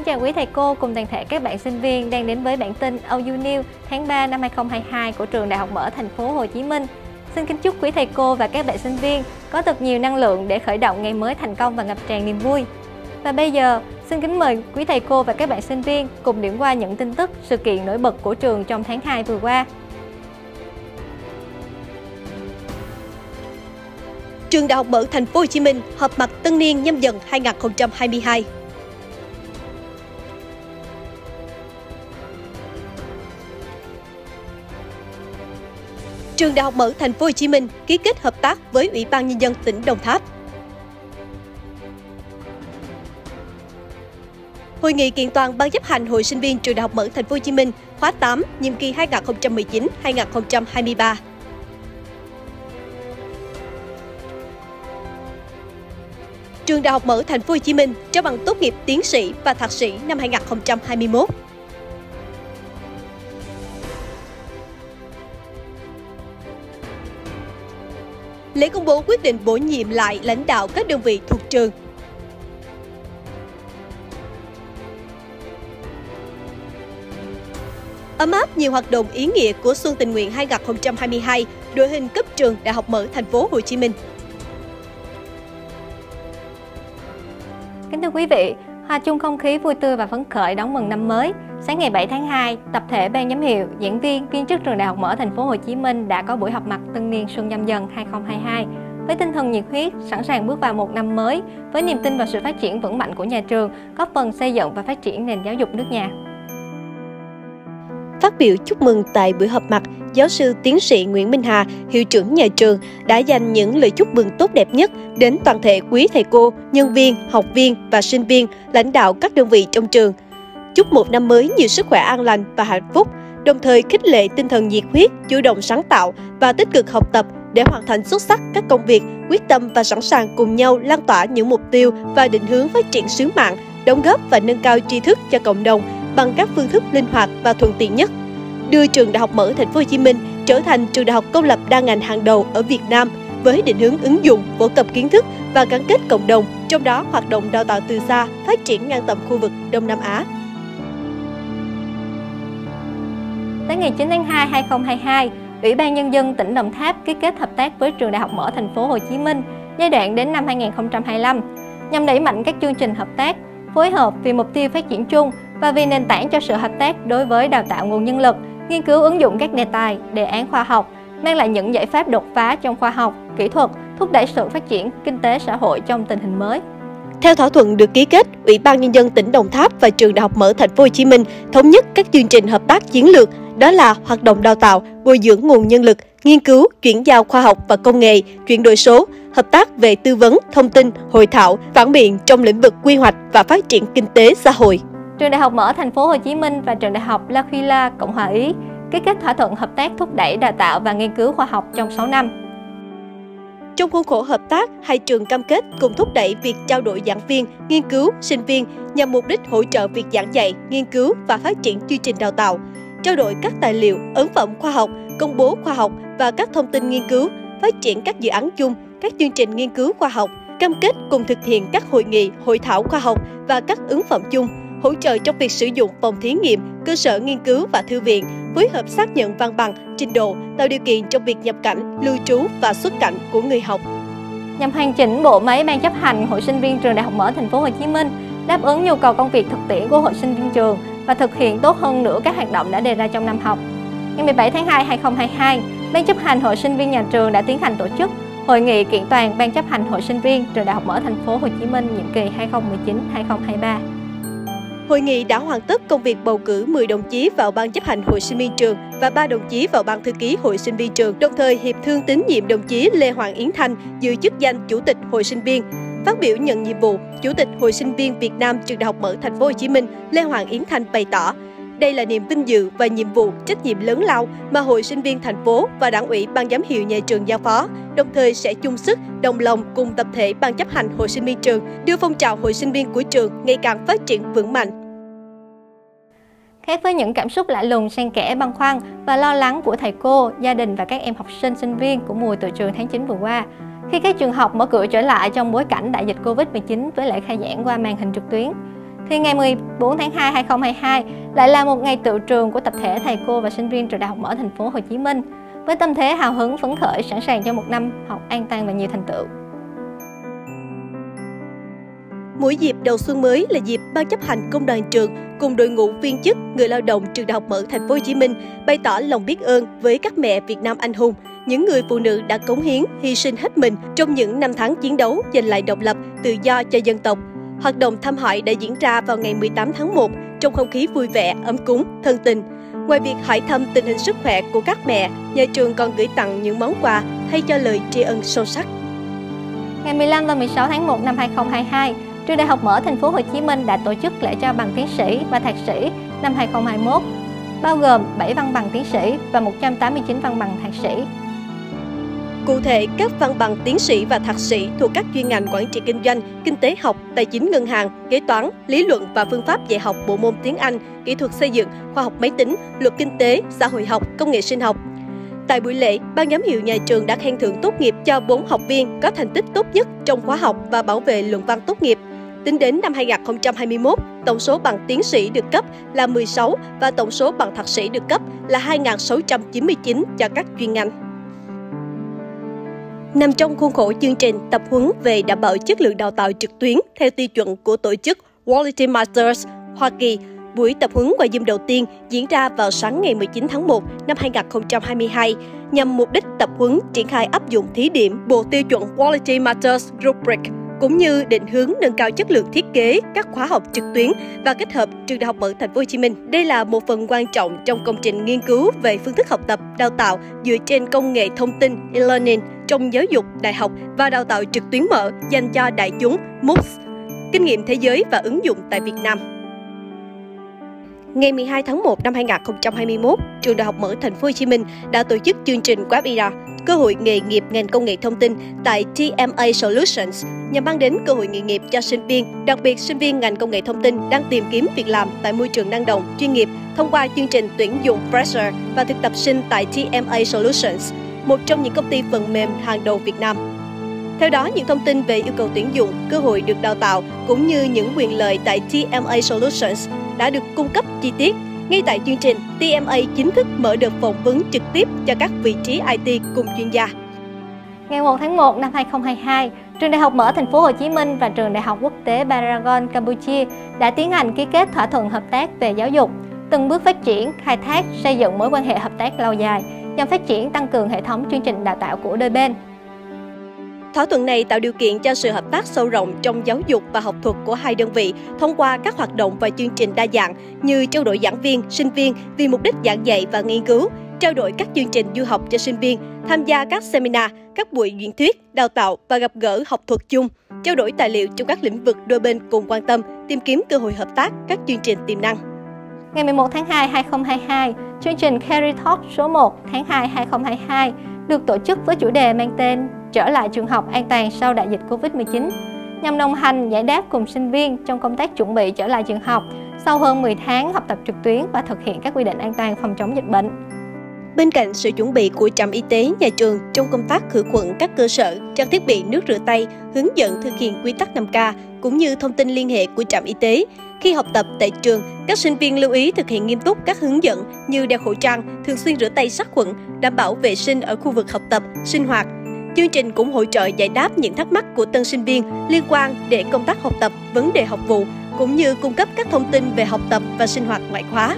chào quý thầy cô cùng toàn thể các bạn sinh viên đang đến với bản tin OU News tháng 3 năm 2022 của Trường Đại học Mở Thành phố Hồ Chí Minh. Xin kính chúc quý thầy cô và các bạn sinh viên có thật nhiều năng lượng để khởi động ngày mới thành công và ngập tràn niềm vui. Và bây giờ, xin kính mời quý thầy cô và các bạn sinh viên cùng điểm qua những tin tức, sự kiện nổi bật của trường trong tháng 2 vừa qua. Trường Đại học Mở Thành phố Hồ Chí Minh họp mặt tân niên Nhâm Dần 2022. Trường Đại học Mở Thành phố Hồ Chí Minh ký kết hợp tác với Ủy ban Nhân dân tỉnh Đồng Tháp. Hội nghị kiện toàn Ban chấp hành Hội sinh viên Trường Đại học Mở Thành phố Hồ Chí Minh khóa 8, nhiệm kỳ 2019-2023. Trường Đại học Mở Thành phố Hồ Chí Minh trao bằng tốt nghiệp tiến sĩ và thạc sĩ năm 2021. Lễ công bố quyết định bổ nhiệm lại lãnh đạo các đơn vị thuộc trường. Ấm áp nhiều hoạt động ý nghĩa của Xuân Tình nguyện 2022, đội hình cấp trường Đại học Mở Thành phố Hồ Chí Minh. Kính thưa quý vị, hòa chung không khí vui tươi và phấn khởi đón mừng năm mới. Sáng ngày 7 tháng 2, tập thể ban giám hiệu, giảng viên, viên chức Trường Đại học Mở Thành phố Hồ Chí Minh đã có buổi họp mặt tân niên Xuân Nhâm Dần 2022 với tinh thần nhiệt huyết, sẵn sàng bước vào một năm mới với niềm tin vào sự phát triển vững mạnh của nhà trường, góp phần xây dựng và phát triển nền giáo dục nước nhà. Phát biểu chúc mừng tại buổi họp mặt, giáo sư tiến sĩ Nguyễn Minh Hà, hiệu trưởng nhà trường đã dành những lời chúc mừng tốt đẹp nhất đến toàn thể quý thầy cô, nhân viên, học viên và sinh viên, lãnh đạo các đơn vị trong trường. Chúc một năm mới nhiều sức khỏe an lành và hạnh phúc, đồng thời khích lệ tinh thần nhiệt huyết, chủ động sáng tạo và tích cực học tập để hoàn thành xuất sắc các công việc, quyết tâm và sẵn sàng cùng nhau lan tỏa những mục tiêu và định hướng phát triển sứ mạng, đóng góp và nâng cao tri thức cho cộng đồng bằng các phương thức linh hoạt và thuận tiện nhất, đưa Trường Đại học Mở Thành phố Hồ Chí Minh trở thành trường đại học công lập đa ngành hàng đầu ở Việt Nam với định hướng ứng dụng, phổ cập kiến thức và gắn kết cộng đồng, trong đó hoạt động đào tạo từ xa phát triển ngang tầm khu vực Đông Nam Á. Tới ngày 9 tháng 2, 2022, Ủy ban Nhân dân tỉnh Đồng Tháp ký kết hợp tác với Trường Đại học Mở Thành phố Hồ Chí Minh giai đoạn đến năm 2025 nhằm đẩy mạnh các chương trình hợp tác, phối hợp vì mục tiêu phát triển chung và vì nền tảng cho sự hợp tác đối với đào tạo nguồn nhân lực, nghiên cứu ứng dụng các đề tài, đề án khoa học, mang lại những giải pháp đột phá trong khoa học, kỹ thuật, thúc đẩy sự phát triển kinh tế xã hội trong tình hình mới. Theo thỏa thuận được ký kết, Ủy ban Nhân dân tỉnh Đồng Tháp và Trường Đại học Mở Thành phố Hồ Chí Minh thống nhất các chương trình hợp tác chiến lược, đó là hoạt động đào tạo, bồi dưỡng nguồn nhân lực, nghiên cứu, chuyển giao khoa học và công nghệ, chuyển đổi số, hợp tác về tư vấn, thông tin, hội thảo, phản biện trong lĩnh vực quy hoạch và phát triển kinh tế xã hội. Trường Đại học Mở Thành phố Hồ Chí Minh và Trường Đại học L'Aquila, Cộng hòa Ý ký kết thỏa thuận hợp tác thúc đẩy đào tạo và nghiên cứu khoa học trong 6 năm. Trong khuôn khổ hợp tác, hai trường cam kết cùng thúc đẩy việc trao đổi giảng viên, nghiên cứu, sinh viên nhằm mục đích hỗ trợ việc giảng dạy, nghiên cứu và phát triển chương trình đào tạo, trao đổi các tài liệu, ấn phẩm khoa học, công bố khoa học và các thông tin nghiên cứu, phát triển các dự án chung, các chương trình nghiên cứu khoa học, cam kết cùng thực hiện các hội nghị, hội thảo khoa học và các ứng phẩm chung, hỗ trợ trong việc sử dụng phòng thí nghiệm, cơ sở nghiên cứu và thư viện, phối hợp xác nhận văn bằng, trình độ, tạo điều kiện trong việc nhập cảnh, lưu trú và xuất cảnh của người học. Nhằm hoàn chỉnh bộ máy ban chấp hành Hội sinh viên Trường Đại học Mở Thành phố Hồ Chí Minh, đáp ứng nhu cầu công việc thực tiễn của hội sinh viên trường và thực hiện tốt hơn nữa các hoạt động đã đề ra trong năm học. Ngày 17 tháng 2, 2022, Ban chấp hành Hội sinh viên nhà trường đã tiến hành tổ chức Hội nghị kiện toàn Ban chấp hành Hội sinh viên Trường Đại học Mở Thành phố Hồ Chí Minh nhiệm kỳ 2019-2023. Hội nghị đã hoàn tất công việc bầu cử 10 đồng chí vào Ban chấp hành Hội sinh viên trường và 3 đồng chí vào Ban thư ký Hội sinh viên trường, đồng thời hiệp thương tín nhiệm đồng chí Lê Hoàng Yến Thanh giữ chức danh Chủ tịch Hội sinh viên. Phát biểu nhận nhiệm vụ, Chủ tịch Hội sinh viên Việt Nam Trường Đại học Mở Thành phố Hồ Chí Minh Lê Hoàng Yến Thanh bày tỏ, đây là niềm vinh dự và nhiệm vụ trách nhiệm lớn lao mà Hội sinh viên thành phố và Đảng ủy Ban giám hiệu nhà trường giao phó, đồng thời sẽ chung sức, đồng lòng cùng tập thể Ban chấp hành Hội sinh viên trường đưa phong trào hội sinh viên của trường ngày càng phát triển vững mạnh. Khác với những cảm xúc lạ lùng, xen kẽ băn khoăn và lo lắng của thầy cô, gia đình và các em học sinh, sinh viên của mùa tụi trường tháng 9 vừa qua, khi các trường học mở cửa trở lại trong bối cảnh đại dịch Covid-19 với lễ khai giảng qua màn hình trực tuyến, thì ngày 14 tháng 2, 2022 lại là một ngày tựu trường của tập thể thầy cô và sinh viên Trường Đại học Mở Thành phố Hồ Chí Minh với tâm thế hào hứng, phấn khởi, sẵn sàng cho một năm học an toàn và nhiều thành tựu. Mỗi dịp đầu xuân mới là dịp Ban chấp hành Công đoàn trường cùng đội ngũ viên chức, người lao động Trường Đại học Mở Thành phố Hồ Chí Minh bày tỏ lòng biết ơn với các mẹ Việt Nam anh hùng, những người phụ nữ đã cống hiến, hy sinh hết mình trong những năm tháng chiến đấu giành lại độc lập, tự do cho dân tộc. Hoạt động thăm hỏi đã diễn ra vào ngày 18 tháng 1 trong không khí vui vẻ, ấm cúng, thân tình. Ngoài việc hỏi thăm tình hình sức khỏe của các mẹ, nhà trường còn gửi tặng những món quà thay cho lời tri ân sâu sắc. Ngày 15 và 16 tháng 1 năm 2022, Trường Đại học Mở Thành phố Hồ Chí Minh đã tổ chức lễ trao bằng tiến sĩ và thạc sĩ năm 2021, bao gồm 7 văn bằng tiến sĩ và 189 văn bằng thạc sĩ. Cụ thể, các văn bằng tiến sĩ và thạc sĩ thuộc các chuyên ngành quản trị kinh doanh, kinh tế học, tài chính ngân hàng, kế toán, lý luận và phương pháp dạy học bộ môn tiếng Anh, kỹ thuật xây dựng, khoa học máy tính, luật kinh tế, xã hội học, công nghệ sinh học. Tại buổi lễ, ban giám hiệu nhà trường đã khen thưởng tốt nghiệp cho 4 học viên có thành tích tốt nhất trong khóa học và bảo vệ luận văn tốt nghiệp. Tính đến năm 2021, tổng số bằng tiến sĩ được cấp là 16 và tổng số bằng thạc sĩ được cấp là 2.699 cho các chuyên ngành. Nằm trong khuôn khổ chương trình tập huấn về đảm bảo chất lượng đào tạo trực tuyến theo tiêu chuẩn của tổ chức Quality Masters Hoa Kỳ, buổi tập huấn qua Zoom đầu tiên diễn ra vào sáng ngày 19 tháng 1 năm 2022 nhằm mục đích tập huấn triển khai áp dụng thí điểm bộ tiêu chuẩn Quality Masters Rubric cũng như định hướng nâng cao chất lượng thiết kế các khóa học trực tuyến và kết hợp Trường Đại học Mở Thành phố Hồ Chí Minh. Đây là một phần quan trọng trong công trình nghiên cứu về phương thức học tập, đào tạo dựa trên công nghệ thông tin e-learning trong giáo dục, đại học và đào tạo trực tuyến mở dành cho đại chúng MOOCs, kinh nghiệm thế giới và ứng dụng tại Việt Nam. Ngày 12 tháng 1 năm 2021, Trường Đại học Mở Thành phố Hồ Chí Minh đã tổ chức chương trình Webinar cơ hội nghề nghiệp ngành công nghệ thông tin tại TMA Solutions nhằm mang đến cơ hội nghề nghiệp cho sinh viên, đặc biệt sinh viên ngành công nghệ thông tin đang tìm kiếm việc làm tại môi trường năng động, chuyên nghiệp thông qua chương trình tuyển dụng fresher và thực tập sinh tại TMA Solutions, một trong những công ty phần mềm hàng đầu Việt Nam. Theo đó, những thông tin về yêu cầu tuyển dụng, cơ hội được đào tạo cũng như những quyền lợi tại TMA Solutions đã được cung cấp chi tiết. Ngay tại chương trình, TMA chính thức mở đợt phỏng vấn trực tiếp cho các vị trí IT cùng chuyên gia. Ngày 1 tháng 1 năm 2022, Trường Đại học Mở Thành phố Hồ Chí Minh và Trường Đại học Quốc tế Paragon Campuchia đã tiến hành ký kết thỏa thuận hợp tác về giáo dục, từng bước phát triển, khai thác, xây dựng mối quan hệ hợp tác lâu dài nhằm phát triển tăng cường hệ thống chương trình đào tạo của đôi bên. Thỏa thuận này tạo điều kiện cho sự hợp tác sâu rộng trong giáo dục và học thuật của hai đơn vị thông qua các hoạt động và chương trình đa dạng như trao đổi giảng viên, sinh viên vì mục đích giảng dạy và nghiên cứu, trao đổi các chương trình du học cho sinh viên, tham gia các seminar, các buổi diễn thuyết, đào tạo và gặp gỡ học thuật chung, trao đổi tài liệu trong các lĩnh vực đôi bên cùng quan tâm, tìm kiếm cơ hội hợp tác, các chương trình tiềm năng. Ngày 11 tháng 2, 2022, chương trình Career Talk số 1 tháng 2, 2022 được tổ chức với chủ đề mang tên Trở lại trường học an toàn sau đại dịch Covid-19, nhằm đồng hành giải đáp cùng sinh viên trong công tác chuẩn bị trở lại trường học sau hơn 10 tháng học tập trực tuyến và thực hiện các quy định an toàn phòng chống dịch bệnh. Bên cạnh sự chuẩn bị của trạm y tế nhà trường trong công tác khử khuẩn các cơ sở, trang thiết bị nước rửa tay, hướng dẫn thực hiện quy tắc 5K cũng như thông tin liên hệ của trạm y tế. Khi học tập tại trường, các sinh viên lưu ý thực hiện nghiêm túc các hướng dẫn như đeo khẩu trang, thường xuyên rửa tay sát khuẩn, đảm bảo vệ sinh ở khu vực học tập, sinh hoạt. Chương trình cũng hỗ trợ giải đáp những thắc mắc của tân sinh viên liên quan đến công tác học tập, vấn đề học vụ, cũng như cung cấp các thông tin về học tập và sinh hoạt ngoại khóa.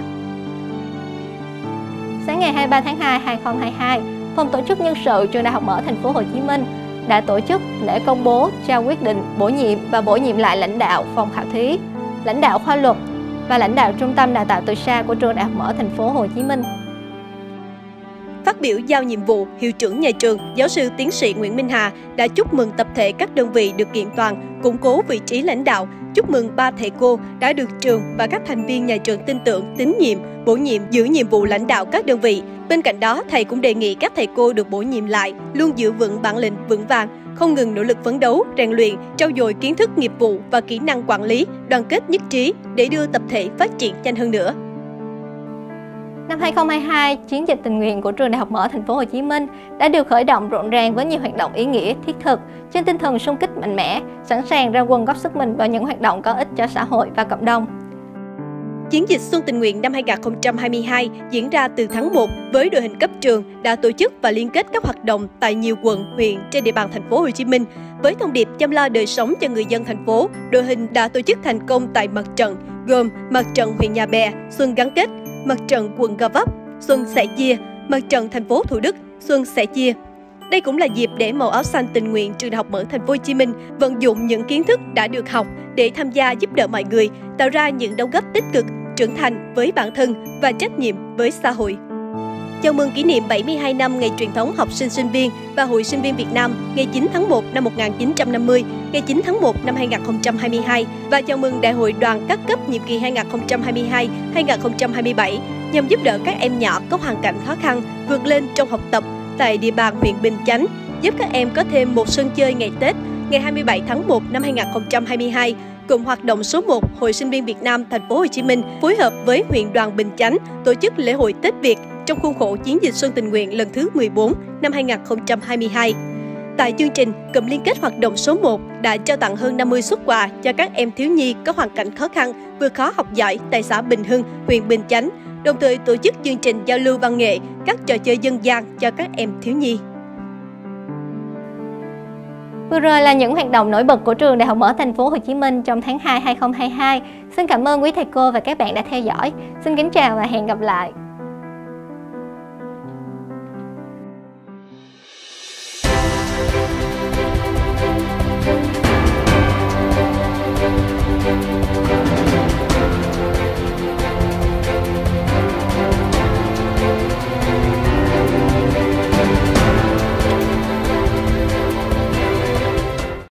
Sáng ngày 23 tháng 2, 2022, Phòng Tổ chức Nhân sự Trường Đại học Mở Thành phố Hồ Chí Minh đã tổ chức lễ công bố trao quyết định bổ nhiệm và bổ nhiệm lại lãnh đạo phòng khảo thí, lãnh đạo khoa luật và lãnh đạo Trung tâm Đào tạo từ xa của Trường Đại học Mở Thành phố Hồ Chí Minh. Phát biểu giao nhiệm vụ, hiệu trưởng nhà trường, giáo sư tiến sĩ Nguyễn Minh Hà đã chúc mừng tập thể các đơn vị được kiện toàn, củng cố vị trí lãnh đạo, chúc mừng 3 thầy cô đã được trường và các thành viên nhà trường tin tưởng, tín nhiệm, bổ nhiệm giữ nhiệm vụ lãnh đạo các đơn vị. Bên cạnh đó, thầy cũng đề nghị các thầy cô được bổ nhiệm lại luôn giữ vững bản lĩnh vững vàng, không ngừng nỗ lực phấn đấu, rèn luyện, trau dồi kiến thức nghiệp vụ và kỹ năng quản lý, đoàn kết nhất trí để đưa tập thể phát triển nhanh hơn nữa. Năm 2022, chiến dịch tình nguyện của Trường Đại học Mở Thành phố Hồ Chí Minh đã được khởi động rộn ràng với nhiều hoạt động ý nghĩa, thiết thực, trên tinh thần xung kích mạnh mẽ, sẵn sàng ra quân góp sức mình vào những hoạt động có ích cho xã hội và cộng đồng. Chiến dịch Xuân Tình Nguyện năm 2022 diễn ra từ tháng 1 với đội hình cấp trường đã tổ chức và liên kết các hoạt động tại nhiều quận, huyện trên địa bàn thành phố Hồ Chí Minh. Với thông điệp chăm lo đời sống cho người dân thành phố, đội hình đã tổ chức thành công tại mặt trận gồm mặt trận huyện Nhà Bè, Xuân gắn kết, mặt trận quận Gò Vấp, Xuân sẻ chia, mặt trận thành phố Thủ Đức, Xuân sẻ chia. Đây cũng là dịp để Màu áo xanh tình nguyện Trường Đại học Mở Thành phố Hồ Chí Minh vận dụng những kiến thức đã được học để tham gia giúp đỡ mọi người, tạo ra những đóng góp tích cực, trưởng thành với bản thân và trách nhiệm với xã hội. Chào mừng kỷ niệm 72 năm Ngày truyền thống học sinh sinh viên và Hội Sinh viên Việt Nam ngày 9 tháng 1 năm 1950, ngày 9 tháng 1 năm 2022 và chào mừng Đại hội đoàn các cấp nhiệm kỳ 2022-2027 nhằm giúp đỡ các em nhỏ có hoàn cảnh khó khăn vượt lên trong học tập tại địa bàn huyện Bình Chánh, giúp các em có thêm một sân chơi ngày Tết ngày 27 tháng 1 năm 2022. Cùng hoạt động số 1 Hội Sinh viên Việt Nam Thành phố Hồ Chí Minh phối hợp với huyện đoàn Bình Chánh tổ chức lễ hội Tết Việt trong khuôn khổ chiến dịch Xuân Tình nguyện lần thứ 14 năm 2022. Tại chương trình, cụm liên kết hoạt động số 1 đã trao tặng hơn 50 suất quà cho các em thiếu nhi có hoàn cảnh khó khăn, vượt khó học giỏi tại xã Bình Hưng, huyện Bình Chánh, đồng thời tổ chức chương trình giao lưu văn nghệ, các trò chơi dân gian cho các em thiếu nhi. Vừa rồi là những hoạt động nổi bật của Trường Đại học Mở Thành phố Hồ Chí Minh trong tháng 2 2022. Xin cảm ơn quý thầy cô và các bạn đã theo dõi. Xin kính chào và hẹn gặp lại.